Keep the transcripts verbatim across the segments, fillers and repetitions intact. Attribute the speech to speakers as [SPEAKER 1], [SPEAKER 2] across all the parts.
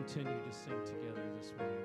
[SPEAKER 1] continue to sing together this morning.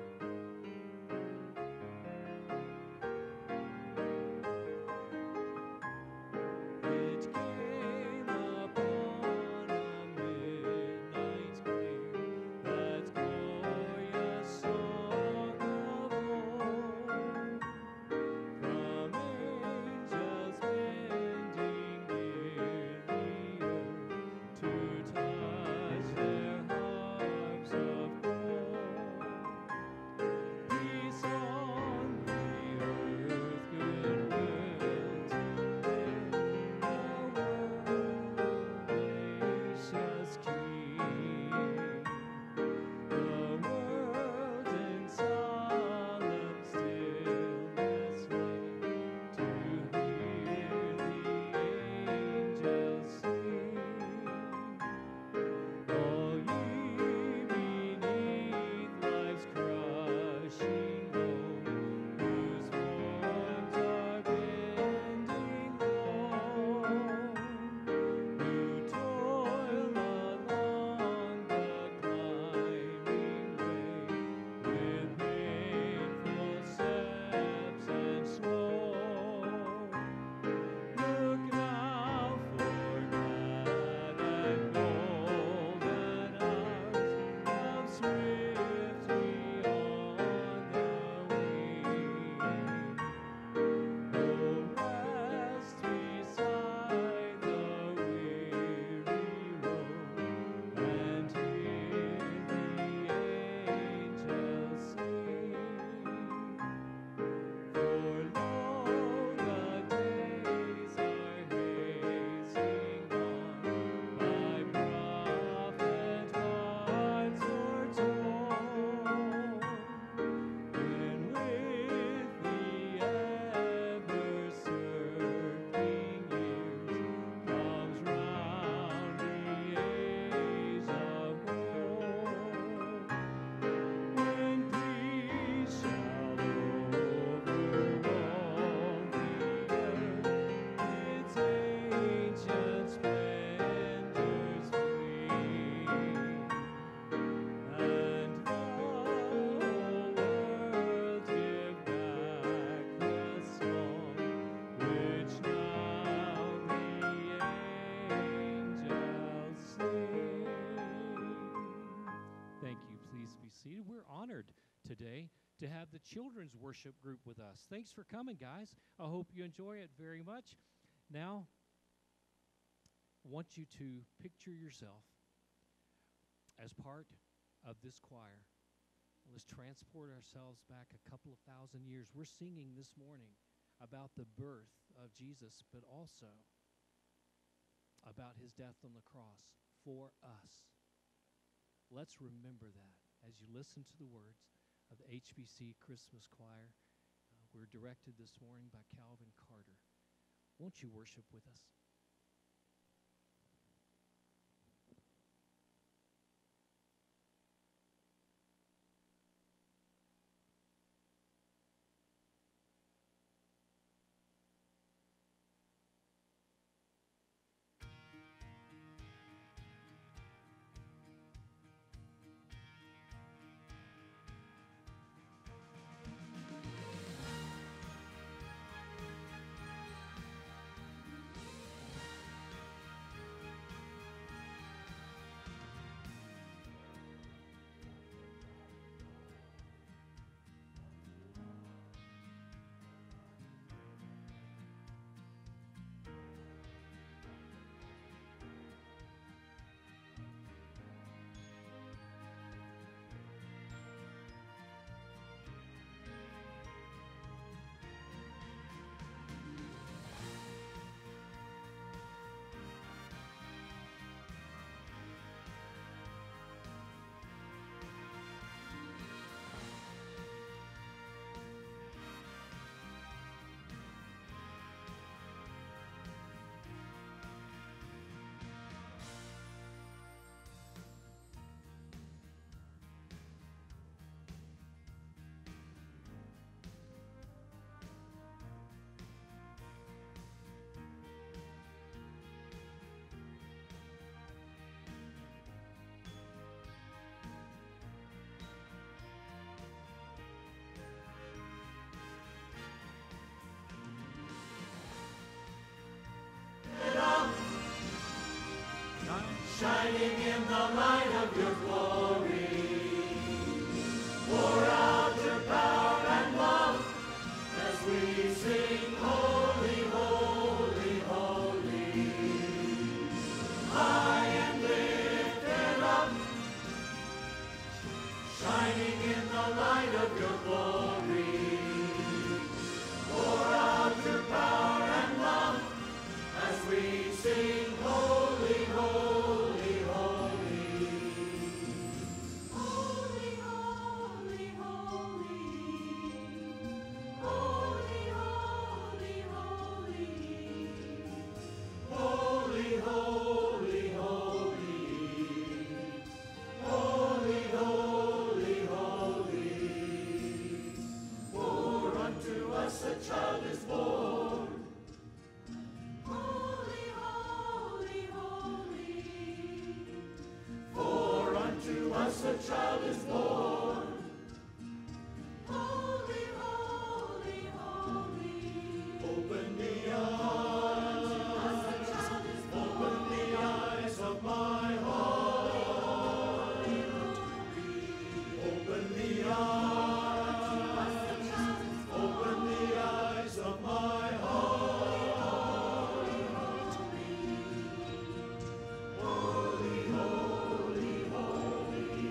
[SPEAKER 1] Seated. We're honored today to have the children's worship group with us. Thanks for coming, guys. I hope you enjoy it very much. Now, I want you to picture yourself as part of this choir. Let's transport ourselves back a couple of thousand years. We're singing this morning about the birth of Jesus, but also about his death on the cross for us. Let's remember that as you listen to the words of the H B C Christmas Choir. Uh, we're directed this morning by Calvin Carter. Won't you worship with us?
[SPEAKER 2] shining in the light of your glory. Pour out your power and love as we sing, holy, holy, holy. High and lifted up, shining in the light of your glory. Pour out your power and love as we sing, holy, holy, holy. Holy, holy, holy. Holy, holy, holy. Holy, holy, holy. Holy, holy, holy. For unto us a child is born. Holy, holy, holy. For unto us a child is born. Holy, holy, holy. Open the eyes, open the eyes of my heart. Open the eyes, open the eyes of my heart. Holy, holy, holy.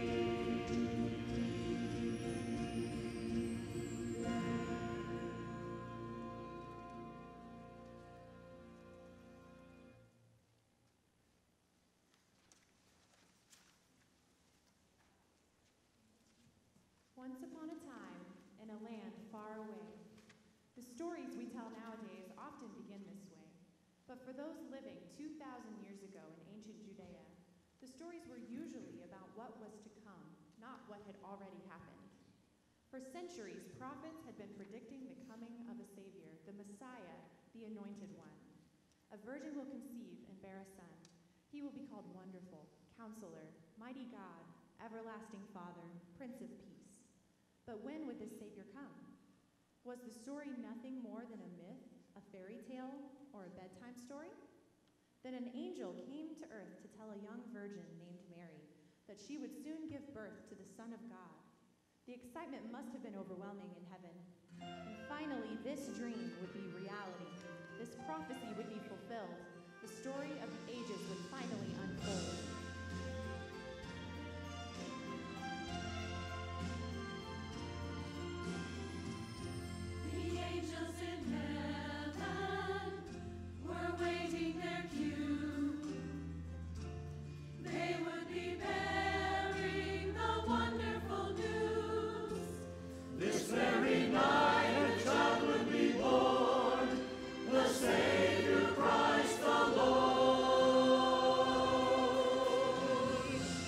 [SPEAKER 3] Once upon a time, in a land far away. The stories we tell nowadays often begin this way. But for those living two thousand years ago in ancient Judea, the stories were usually about what was to come, not what had already happened. For centuries, prophets had been predicting the coming of a Savior, the Messiah, the Anointed One. A virgin will conceive and bear a son. He will be called Wonderful, Counselor, Mighty God, Everlasting Father, Prince of Peace. But when would this Savior come? Was the story nothing more than a myth, a fairy tale, or a bedtime story? Then an angel came to earth to tell a young virgin named Mary that she would soon give birth to the Son of God. The excitement must have been overwhelming in heaven. And finally, this dream would be reality. This prophecy would be fulfilled. The story of the ages would finally unfold.
[SPEAKER 2] The angels in heaven were waiting their cue. They would be bearing the wonderful news. This very night a child would be born, the Savior Christ the Lord.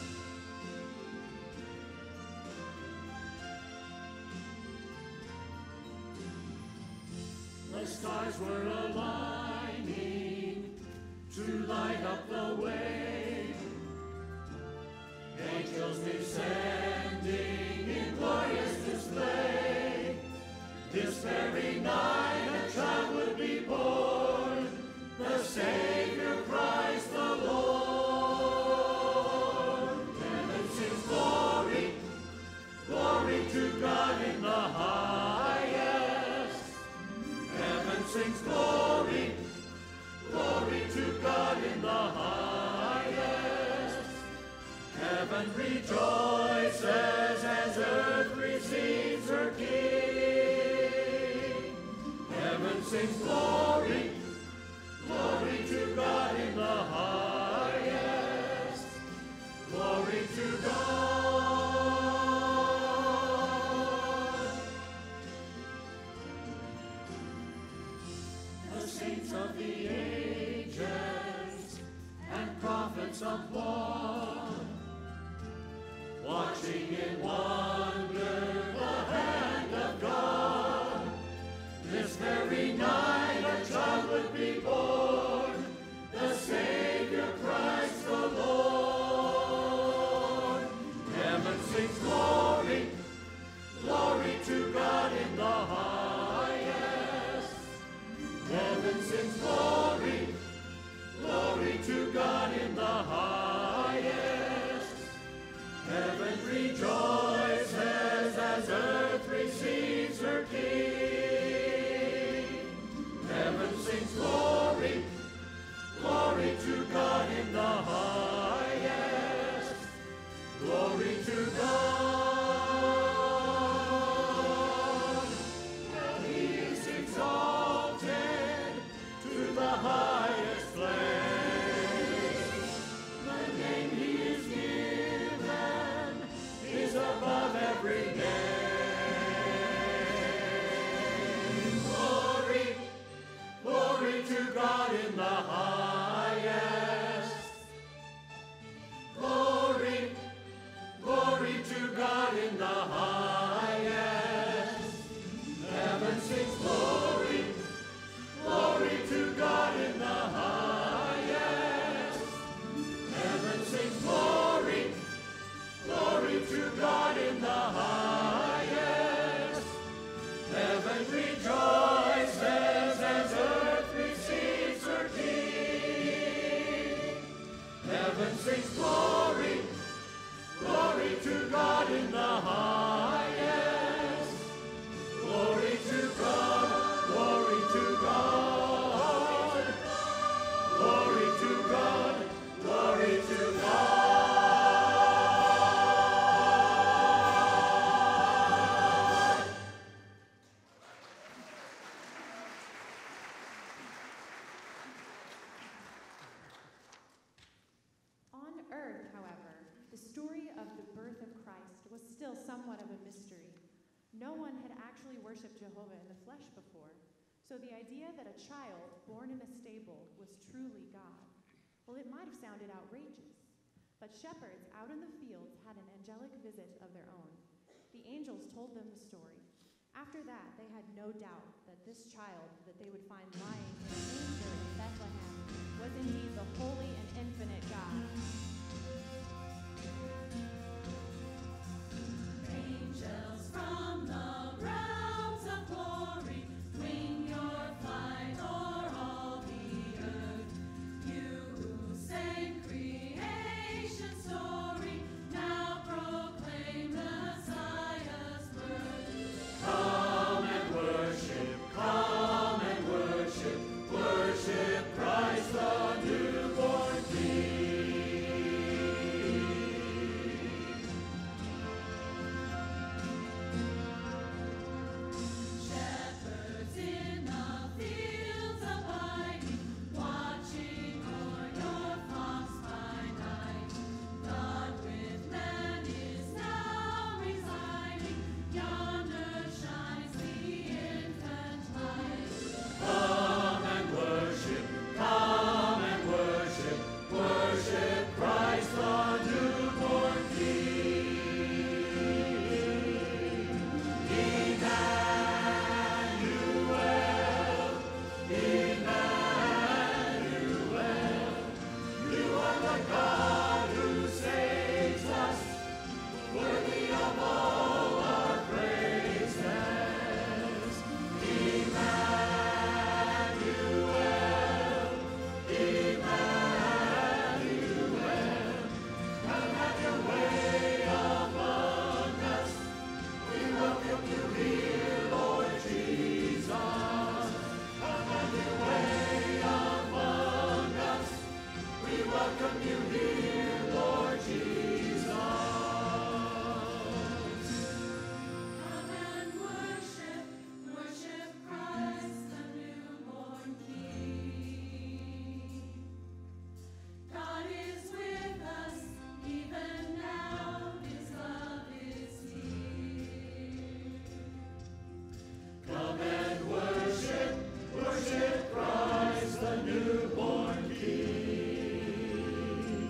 [SPEAKER 2] The stars were aligning to light up the way. Angels descending in glorious display. This very night a child would be born, the Savior Christ the Lord. Heaven sings glory, glory to God in the highest. Heaven sings glory, glory to God in the highest. Heaven rejoices as earth receives her King. Heaven sings glory, glory to God in the highest. Glory to God. The saints of the ages and prophets applaud, watching in wonder the hand of God. This very night a child would be born, the Savior Christ the Lord. Heaven sings glory, glory to God in the highest. Heaven sings glory, glory to God in the highest. rejoices as earth receives her King. Heaven sings glory, glory to God in the highest. Glory to God. And he is exalted to the highest place. The name he is given is above every name. Glory, glory to God in the highest. Glory, glory to God in the highest. Heaven sings glory, glory to God in the highest. Heaven sings glory, glory to God in the highest. Heaven rejoices as earth receives her King. Heaven sings glory, glory to God in the highest. Glory to God, glory to God. Glory to God, glory to God.
[SPEAKER 3] On earth, however, the story of the birth of Christ was still somewhat of a mystery. No one had actually worshipped Jehovah in the flesh before, so the idea that a child born in a stable was truly God, well, it might have sounded outrageous. But shepherds out in the fields had an angelic visit of their own. The angels told them the story. After that, they had no doubt that this child that they would find lying in a manger in Bethlehem was indeed the holy and infinite God.
[SPEAKER 4] Angels from the realms of glory, wing your flight o'er all the earth. You who sang creation's story, now proclaim Messiah's birth.
[SPEAKER 2] Come and worship, come and worship, worship Christ the newborn King.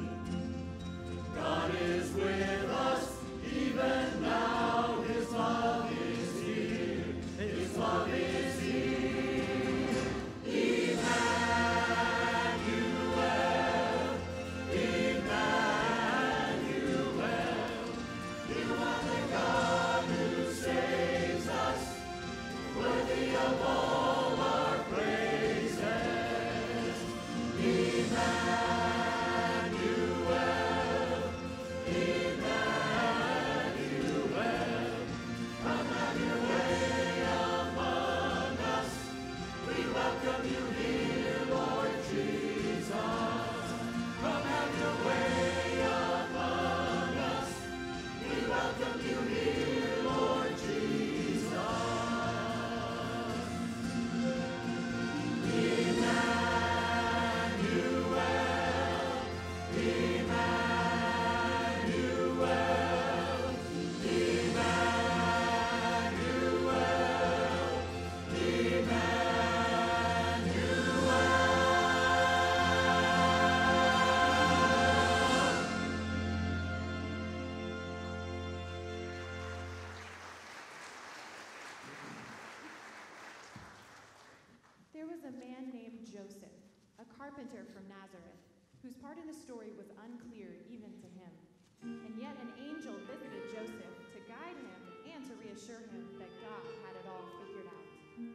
[SPEAKER 3] There was a man named Joseph, a carpenter from Nazareth, whose part in the story was unclear even to him. And yet an angel visited Joseph to guide him and to reassure him that God had it all figured out.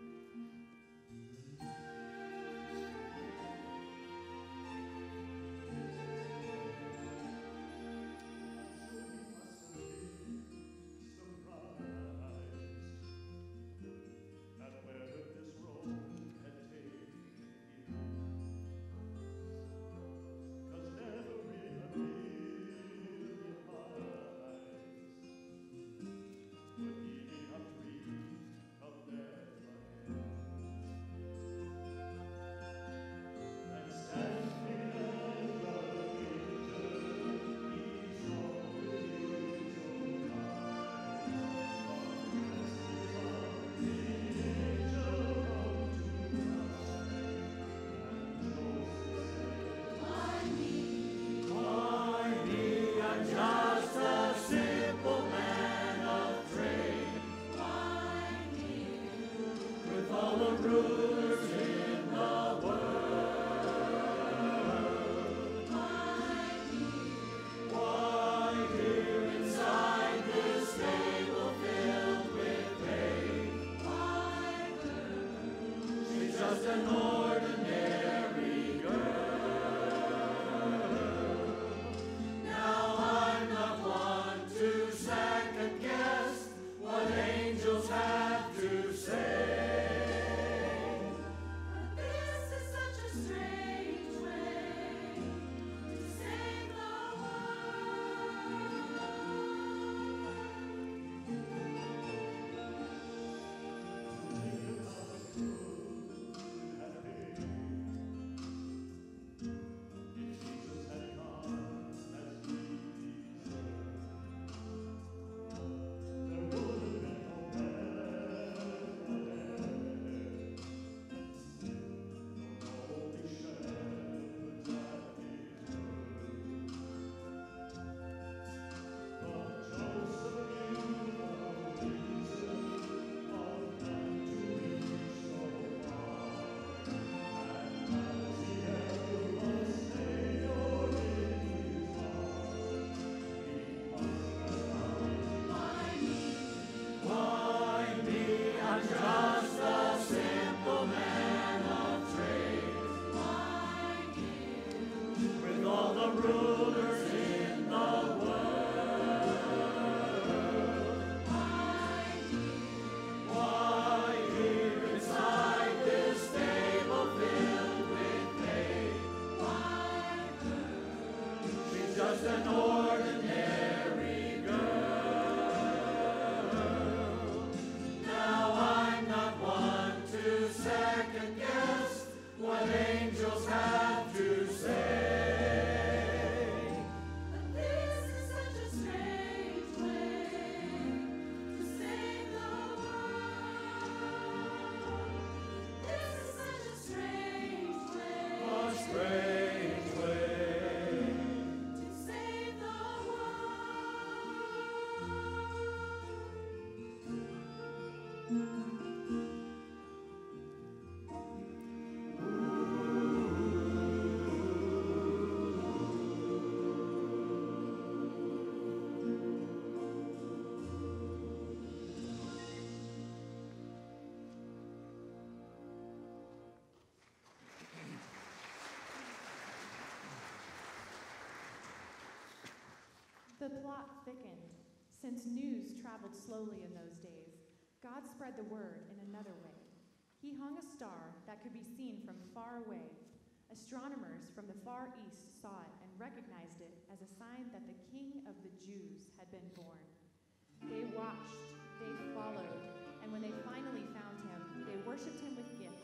[SPEAKER 3] The plot thickened. Since news traveled slowly in those days, God spread the word in another way. He hung a star that could be seen from far away. Astronomers from the far east saw it and recognized it as a sign that the King of the Jews had been born. They watched, they followed, and when they finally found him, they worshipped him with gifts: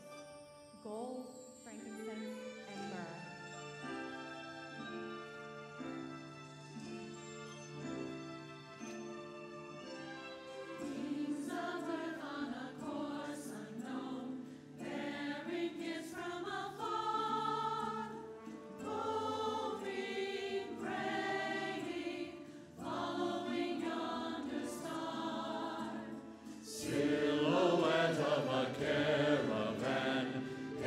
[SPEAKER 3] gold, frankincense, and myrrh.
[SPEAKER 4] Kings of earth on a course unknown, bearing gifts from afar, hoping, praying, following yonder star.
[SPEAKER 2] Silhouette of a caravan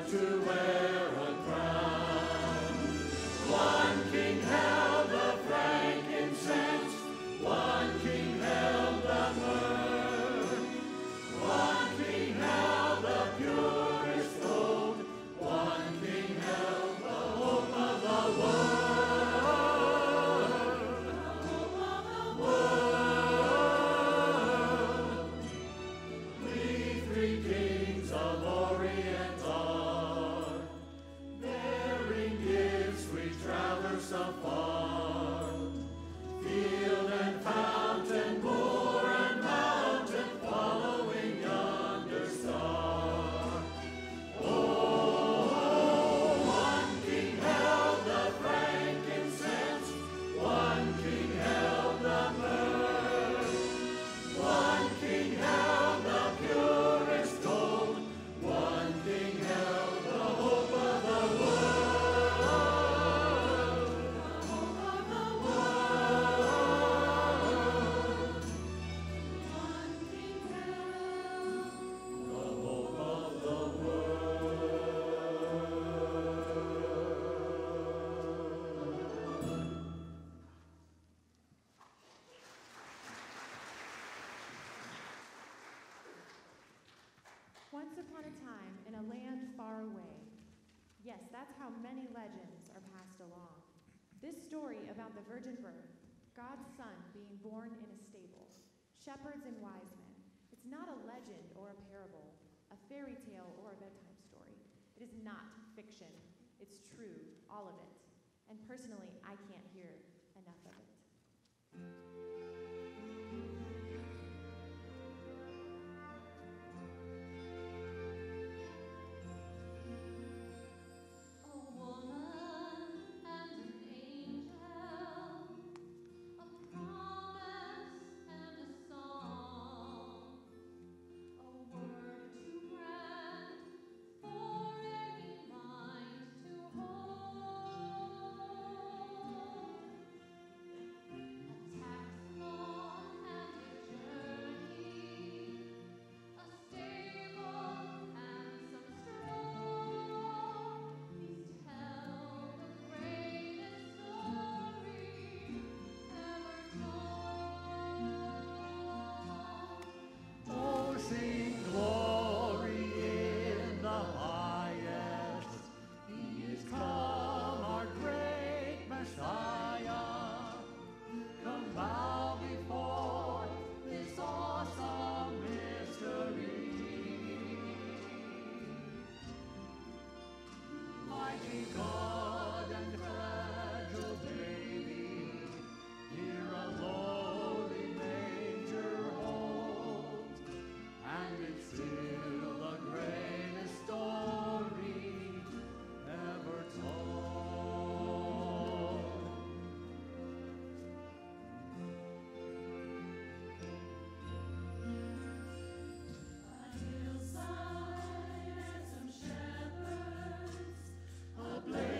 [SPEAKER 2] to wear a crown. One king held the frankincense, one king held the myrrh, one king held the purest gold, one king held the hope of the world. We three kings of Orient are, bearing gifts we traverse afar. Field and fountain, moor and mountain, following yonder star. Oh, one king held the frankincense, one king held the myrrh, one king held the purest gold, one king held the hope of the world. The hope of the world. One king held the hope of the world.
[SPEAKER 3] Once upon a time, in a land far away. Yes, that's how many legends are passed along. This story about the virgin birth, God's son being born in a stable, shepherds and wise men. It's not a legend or a parable, a fairy tale or a bedtime story. It is not fiction. It's true, all of it. And personally, I can't hear enough of it.
[SPEAKER 4] A woman and an angel, a promise and a song, a word to grant for any mind to hold. A tax long and a journey, a stable and some straw. These tell the greatest story ever told.
[SPEAKER 2] Oh, sing glory in the highest. He is come, our great Messiah. Come bow before this awesome mystery. Mighty God and fragile baby, here a lowly manger holds, and it's still the greatest story ever told.
[SPEAKER 4] A hillside and some shepherds,
[SPEAKER 2] A blaze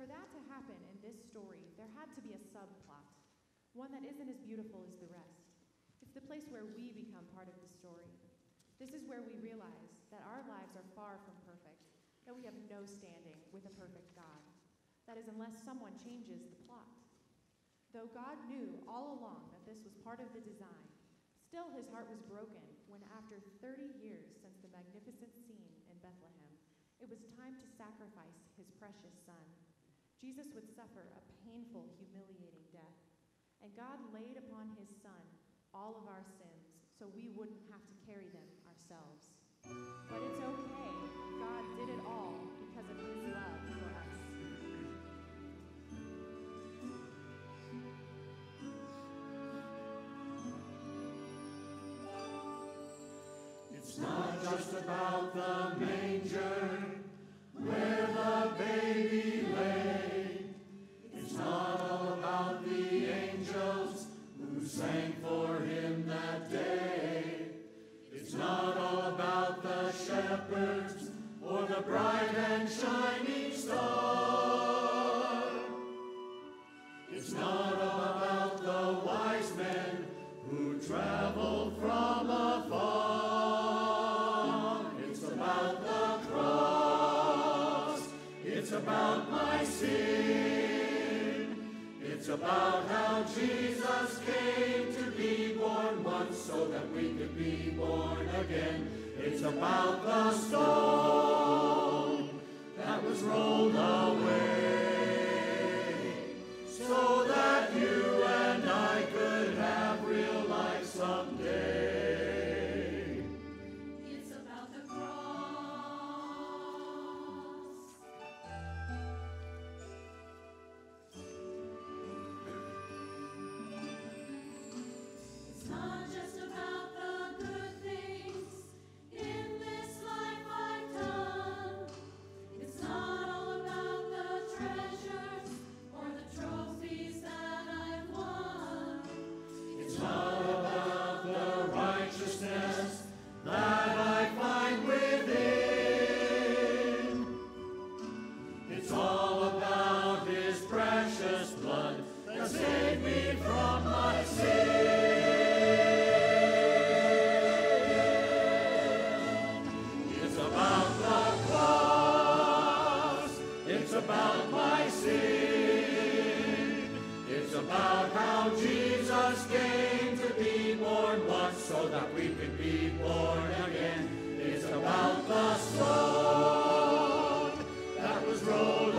[SPEAKER 3] that to happen in this story, there had to be a subplot, one that isn't as beautiful as the rest. It's the place where we become part of the story. This is where we realize that our lives are far from perfect, that we have no standing with a perfect God. That is, unless someone changes the plot. Though God knew all along that this was part of the design, still his heart was broken when, after thirty years since the magnificent scene in Bethlehem, it was time to sacrifice his precious son. Jesus would suffer a painful, humiliating death, and God laid upon his son all of our sins so we wouldn't have to carry them ourselves. But it's okay. God did it all because of his love for us.
[SPEAKER 2] It's not just about the manger where the baby lay. It's not all about the angels who sang for him that day. It's not all about the shepherds or the bright and shining star. It's not all about the wise men who traveled from afar. It's about the cross. It's about my sin. It's about how Jesus came to be born once so that we could be born again. It's about the stone that was rolled away so that you and I could have real life someday.
[SPEAKER 4] It's about the cross. It's not just about the good things in this life I've done. It's not all about the treasures or the trophies that I've won.
[SPEAKER 2] It's not about the righteousness that I find within. It's all about his precious blood that saved me from my sin. It's about the cross. It's about my sin. It's about how Jesus came to be born once so that we could be born again. It's about the stone that was rolled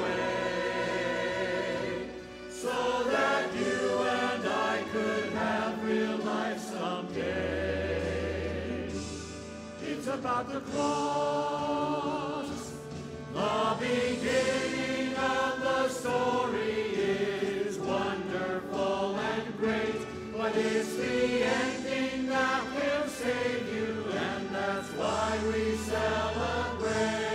[SPEAKER 2] away so that you and I could have real life someday. It's about the cross. The beginning of the story is wonderful and great, but it's the ending that will save you, and that's why we celebrate.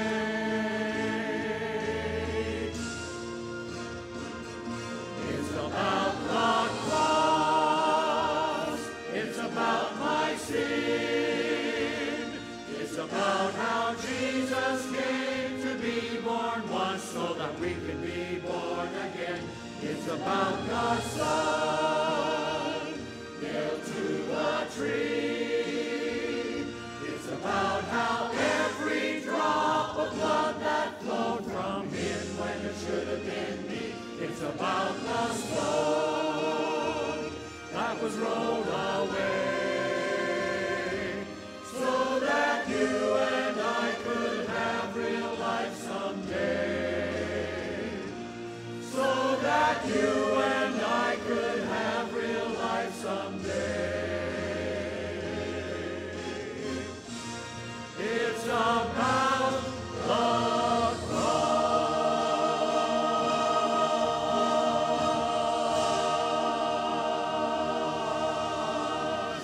[SPEAKER 2] It's about the cross. It's about my sin. It's about how Jesus came to be born once so that we could be born again. It's about the Son nailed to a tree. It's about how every drop of blood that flowed from him when it should have been me. It's about the stone that was rolled away so that you and I could have real life someday. So that you and I could have real life someday. It's about the cross.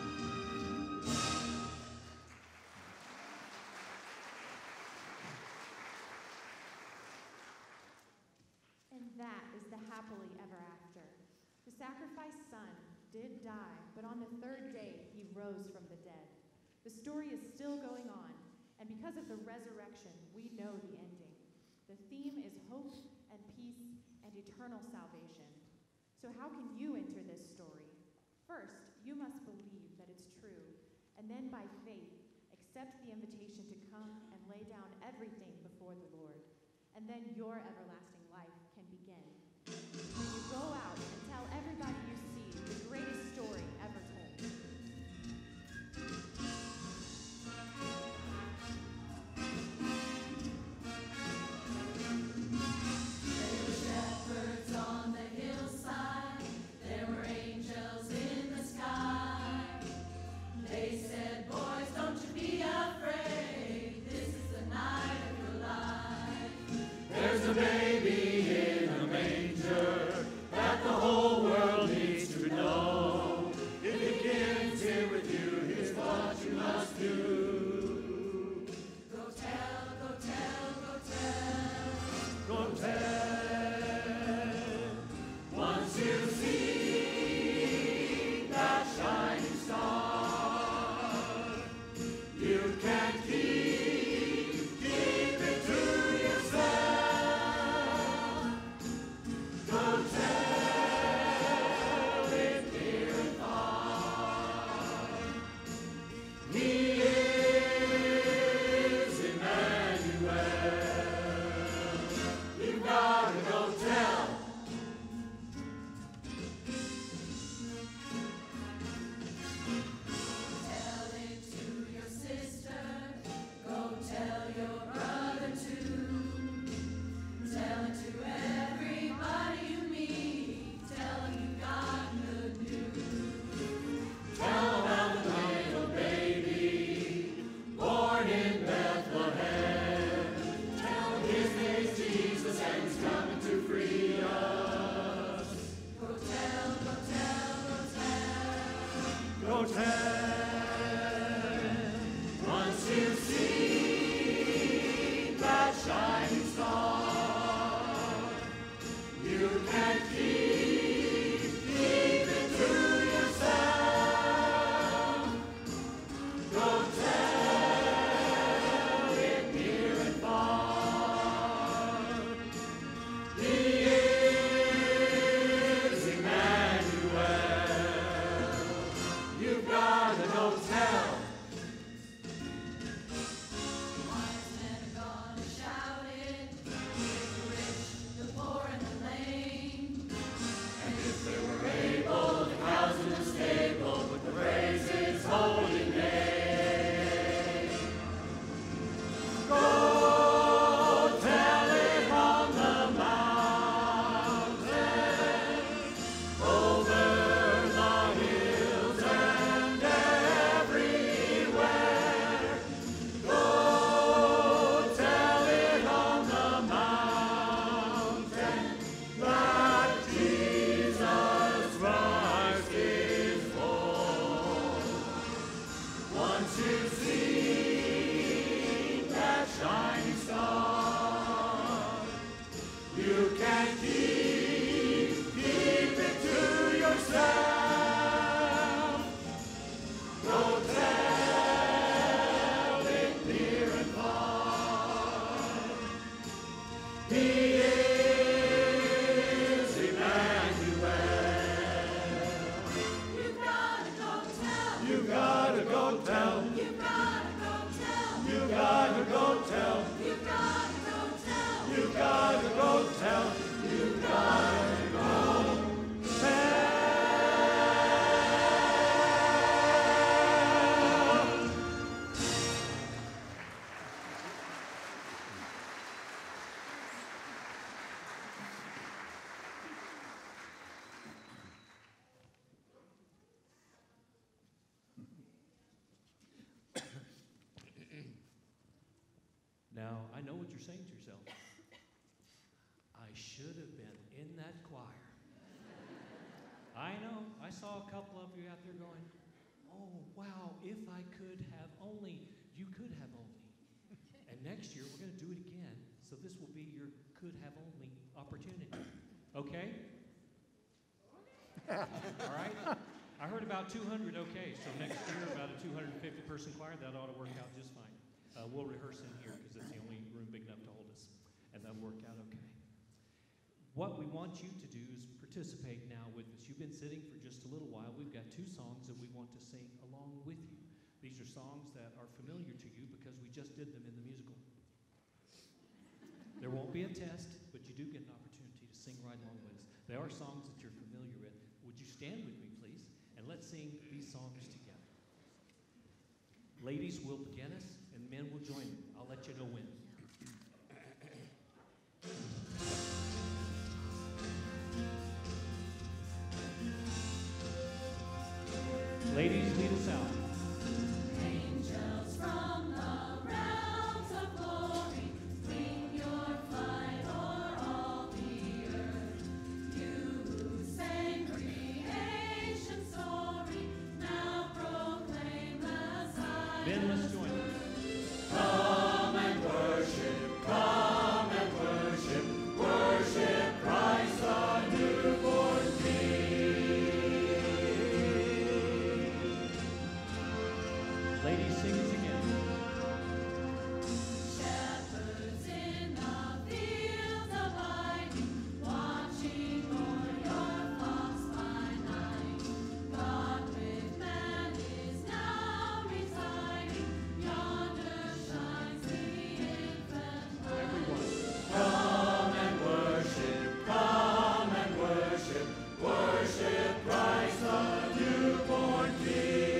[SPEAKER 3] And that is the happily ever after. The sacrificed son did die, but on the third day he rose from the dead. The story is still going on, and because of the resurrection, we know the ending. The The theme is hope and peace and eternal salvation. So how can you enter this story? First, you must believe that it's true, and then by faith, accept the invitation to come and lay down everything before the Lord. And then your everlasting life can begin. When you go out and tell everybody you see the greatest story ever told.
[SPEAKER 4] There were shepherds on the hillside, there were angels in the sky. They said, boys, don't you be afraid, this is the night of your life.
[SPEAKER 2] There's a baby in a manger that the whole world needs to know. It begins here with you, here's what you must do.
[SPEAKER 4] Go tell, go tell, go tell.
[SPEAKER 2] Go tell. Once you see that shining star, you can't keep, keep it to yourself. Go tell it near and far. He is Emmanuel. You gotta go tell.
[SPEAKER 4] Tell it to your sister, go tell your brother too. Tell it to everybody you meet, tell them you got good news.
[SPEAKER 2] Tell about the little baby born in Bethlehem. Tell his name's Jesus and he's coming to free us.
[SPEAKER 4] Go tell, go tell, go tell.
[SPEAKER 2] Go tell. Once you see that shining star, you can't keep, keep it to yourself. Go tell it near and far. He is Emmanuel. You've gotta go tell.
[SPEAKER 4] Wise men are gonna shout it, the rich, the poor, and the lame.
[SPEAKER 2] And if they were able, the cows in the stable would praise his holy name. Go tell it on the mountain, over the hills and everywhere. Go tell it on the mountain that Jesus Christ is born. Once you see that shining star, you can't keep, keep it to yourself. Go tell it near and far. He is Emmanuel.
[SPEAKER 4] You gotta go tell,
[SPEAKER 2] You gotta go tell.
[SPEAKER 4] you gotta go tell,
[SPEAKER 2] You gotta go tell.
[SPEAKER 4] you gotta go tell.
[SPEAKER 2] You gotta go tell. You gotta go tell.
[SPEAKER 1] Now, I know what you're saying to yourself. I should have been in that choir. I know. I saw a couple of you out there going, oh, wow, if I could have only, you could have only. And next year, we're going to do it again. So this will be your could have only opportunity. Okay? All right? I heard about two hundred okay. So next year, about a two hundred fifty person choir, that ought to work out just fine. Uh, we'll rehearse in here because it's the only room big enough to hold us. and that'll work out okay. What we want you to do is participate now with us. You've been sitting for just a little while. We've got two songs that we want to sing along with you. These are songs that are familiar to you because we just did them in the musical. There won't be a test, but you do get an opportunity to sing right along with us. They are songs that you're familiar with. Would you stand with me, please? And let's sing these songs together. Ladies will begin us, and men will join them. I'll let you know when. Ladies, lead us out.
[SPEAKER 4] Angels from the realms of glory, bring your flight o'er all the earth. You who sang creation's story, now proclaim Messiah.
[SPEAKER 1] Men, let's join them.
[SPEAKER 2] Come and worship, come and worship, worship Christ the newborn King.
[SPEAKER 1] Ladies, sing us again.
[SPEAKER 4] Shepherds in the fields abiding, watching o'er your flocks by night. God with man is now residing, yonder shines the infant light.
[SPEAKER 1] Everyone.
[SPEAKER 2] Come and worship, come and worship, worship Christ the newborn King.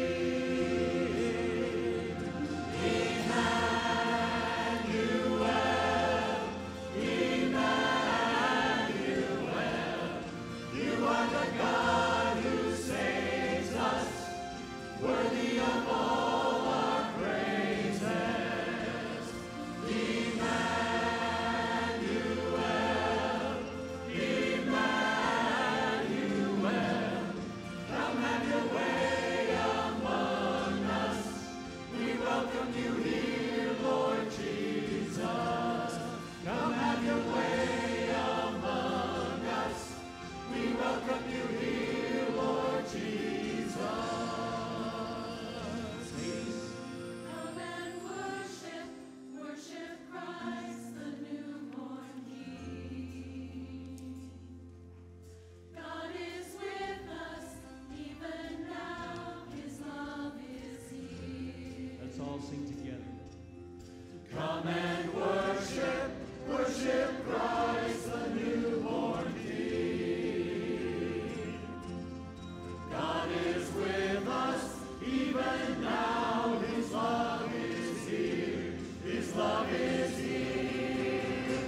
[SPEAKER 4] Come and worship, worship Christ the newborn King. God is with us, even now His love is here.
[SPEAKER 1] Let's all sing together.
[SPEAKER 2] Come and worship, worship Christ the newborn King. God is with us, even now His love is here, His love is here.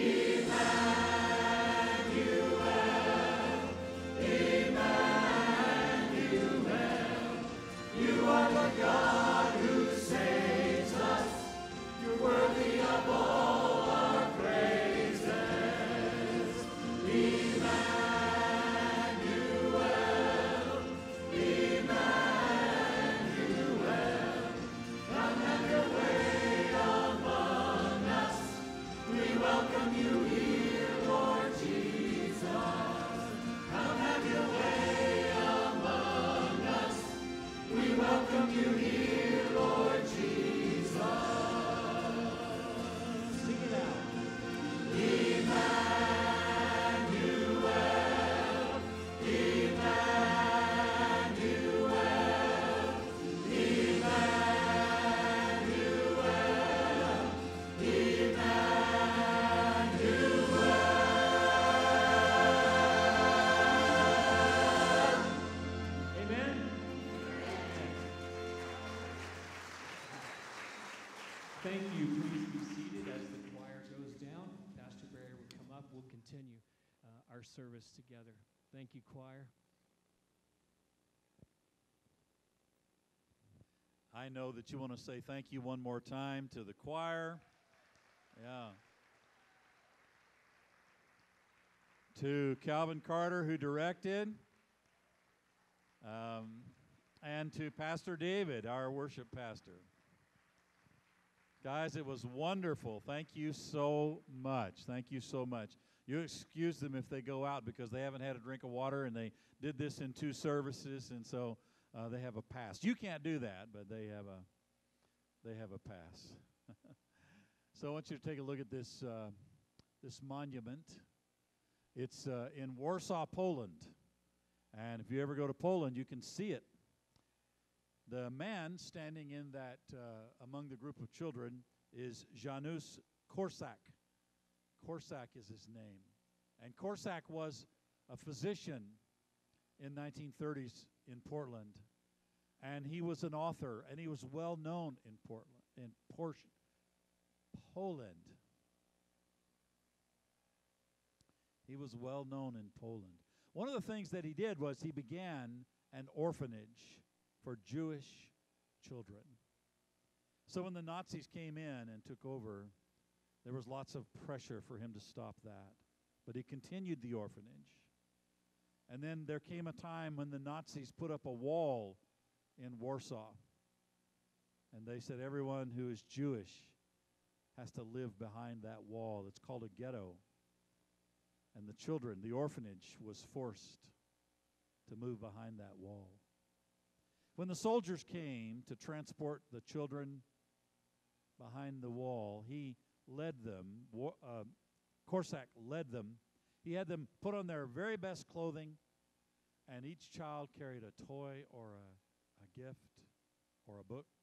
[SPEAKER 2] Emmanuel, Emmanuel, you are the God who saves us. You're worthy of all our praises. Emmanuel, Emmanuel, come have your way among us. We welcome you here, Lord Jesus. Come have your way among us. We welcome you here, Lord Jesus.
[SPEAKER 1] Sing it out.
[SPEAKER 2] Emmanuel, Emmanuel, Emmanuel, Emmanuel.
[SPEAKER 1] Amen. Thank you. Please be seated as the choir goes down. Pastor Barry will come up. We'll continue uh, our service together. Thank you, choir.
[SPEAKER 5] I know that you want to say thank you one more time to the choir. Yeah. To Calvin Carter, who directed. Um, and to Pastor David, our worship pastor. Guys, it was wonderful. Thank you so much. Thank you so much. You excuse them if they go out because they haven't had a drink of water and they did this in two services, and so uh, they have a pass. You can't do that, but they have a they have a pass. So I want you to take a look at this uh, this monument. It's uh, in Warsaw, Poland. And if you ever go to Poland, you can see it. The man standing in that, uh, among the group of children, is Janusz Korczak. Korczak is his name. And Korczak was a physician in nineteen thirties in Portland. And he was an author, and he was well known in Portland, in Por- Poland. He was well known in Poland. One of the things that he did was he began an orphanage for Jewish children. So when the Nazis came in and took over, there was lots of pressure for him to stop that. But he continued the orphanage. And then there came a time when the Nazis put up a wall in Warsaw. And they said everyone who is Jewish has to live behind that wall. It's called a ghetto. And the children, the orphanage, was forced to move behind that wall. When the soldiers came to transport the children behind the wall, he led them, uh, Korczak led them. He had them put on their very best clothing, and each child carried a toy or a, a gift or a book,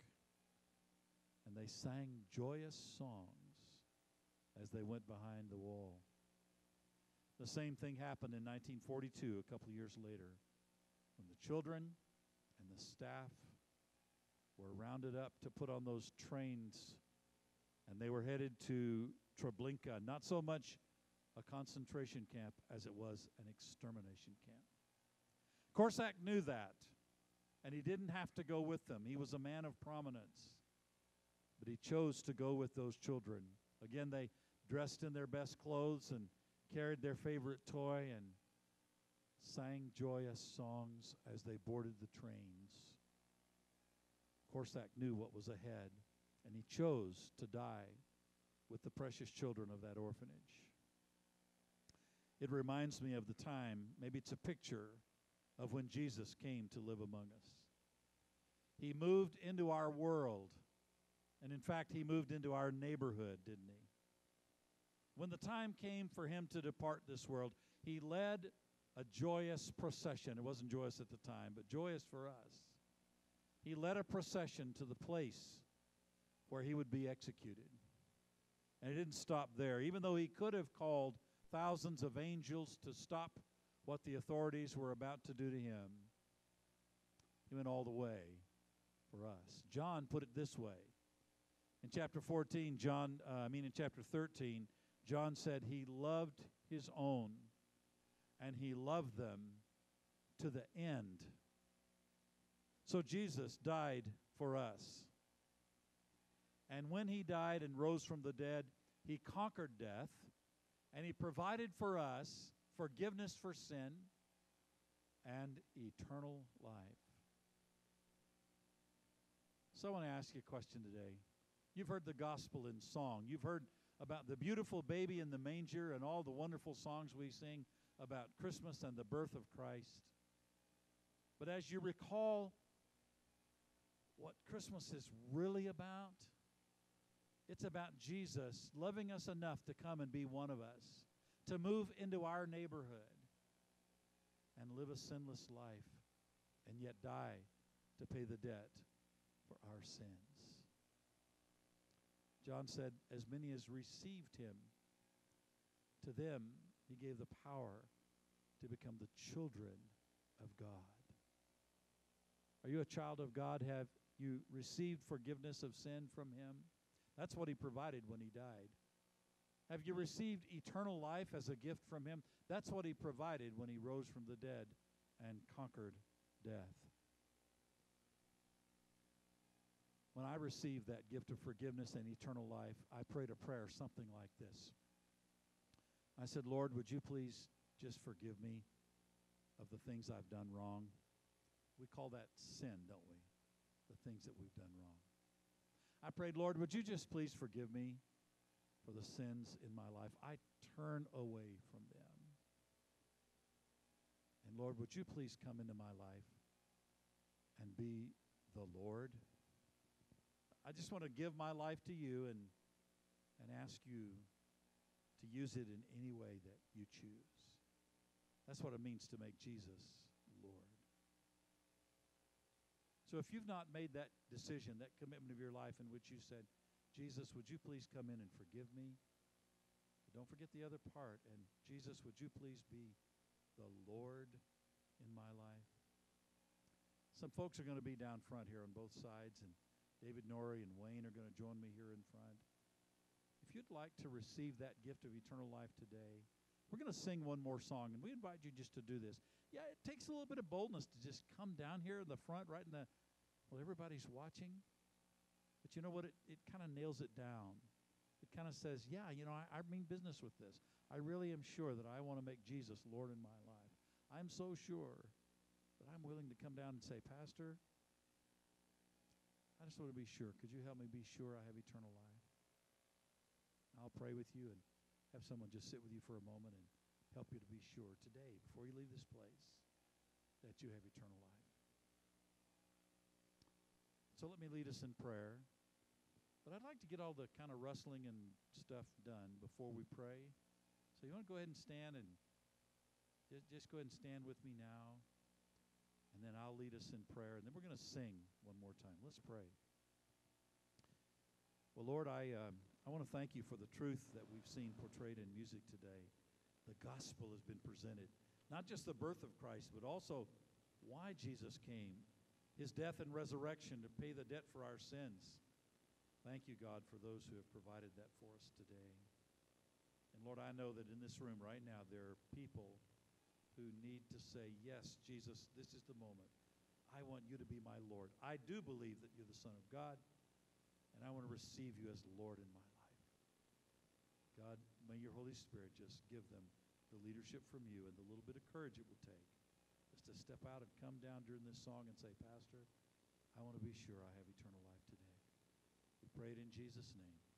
[SPEAKER 5] and they sang joyous songs as they went behind the wall. The same thing happened in nineteen forty-two, a couple of years later, when the children and the staff were rounded up to put on those trains, and they were headed to Treblinka, not so much a concentration camp as it was an extermination camp. Korczak knew that, and he didn't have to go with them. He was a man of prominence, but he chose to go with those children. Again, they dressed in their best clothes and carried their favorite toy and sang joyous songs as they boarded the trains. Korczak knew what was ahead, and he chose to die with the precious children of that orphanage. It reminds me of the time, maybe it's a picture of when Jesus came to live among us. He moved into our world, and in fact, he moved into our neighborhood, didn't he? When the time came for him to depart this world, he led a joyous procession. It wasn't joyous at the time, but joyous for us. He led a procession to the place where he would be executed. And he didn't stop there. Even though he could have called thousands of angels to stop what the authorities were about to do to him, he went all the way for us. John put it this way. In chapter fourteen, John, uh, I mean in chapter thirteen, John said he loved his own, and he loved them to the end. So Jesus died for us. And when he died and rose from the dead, he conquered death, and he provided for us forgiveness for sin and eternal life. So I want to ask you a question today. You've heard the gospel in song. You've heard about the beautiful baby in the manger and all the wonderful songs we sing about Christmas and the birth of Christ. But as you recall what Christmas is really about, it's about Jesus loving us enough to come and be one of us, to move into our neighborhood and live a sinless life, and yet die to pay the debt for our sins. John said, as many as received him, to them he gave the power to become the children of God. Are you a child of God? Have you received forgiveness of sin from him? That's what he provided when he died. Have you received eternal life as a gift from him? That's what he provided when he rose from the dead and conquered death. When I received that gift of forgiveness and eternal life, I prayed a prayer something like this. I said, Lord, would you please just forgive me of the things I've done wrong? We call that sin, don't we? The things that we've done wrong. I prayed, Lord, would you just please forgive me for the sins in my life? I turn away from them. And Lord, would you please come into my life and be the Lord? I just want to give my life to you and and ask you to use it in any way that you choose. That's what it means to make Jesus Lord. So if you've not made that decision, that commitment of your life in which you said, Jesus, would you please come in and forgive me? But don't forget the other part. And Jesus, would you please be the Lord in my life? Some folks are going to be down front here on both sides, and David Norrie and Wayne are going to join me here in front. If you'd like to receive that gift of eternal life today, we're going to sing one more song, and we invite you just to do this. Yeah, it takes a little bit of boldness to just come down here in the front, right in the, well, everybody's watching. But you know what? It, it kind of nails it down. It kind of says, yeah, you know, I, I mean business with this. I really am sure that I want to make Jesus Lord in my life. I'm so sure that I'm willing to come down and say, Pastor, I just want to be sure. Could you help me be sure I have eternal life? I'll pray with you and have someone just sit with you for a moment and help you to be sure today, before you leave this place, that you have eternal life. So let me lead us in prayer. But I'd like to get all the kind of rustling and stuff done before we pray. So you want to go ahead and stand, and just, just go ahead and stand with me now. And then I'll lead us in prayer, and then we're going to sing one more time. Let's pray. Well, Lord, I uh, I want to thank you for the truth that we've seen portrayed in music today. The gospel has been presented. Not just the birth of Christ, but also why Jesus came, his death and resurrection to pay the debt for our sins. Thank you, God, for those who have provided that for us today. And Lord, I know that in this room right now there are people who need to say, yes, Jesus, this is the moment. I want you to be my Lord. I do believe that you're the Son of God, and I want to receive you as Lord in my life. God, may your Holy Spirit just give them the leadership from you and the little bit of courage it will take just to step out and come down during this song and say, Pastor, I want to be sure I have eternal life today. We pray it in Jesus' name.